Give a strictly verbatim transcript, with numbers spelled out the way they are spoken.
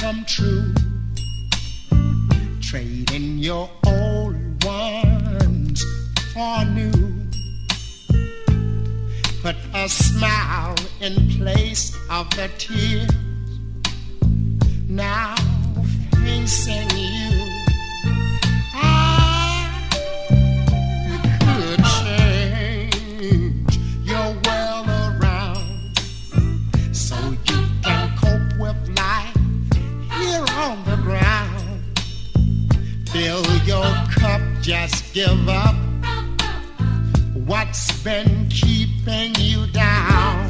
come true. Trading your old ones for new. Put a smile in place of the tears. Now facing you, I could change your world around so you can cope with life here on the ground. Fill your cup, just give up what's been keeping you down.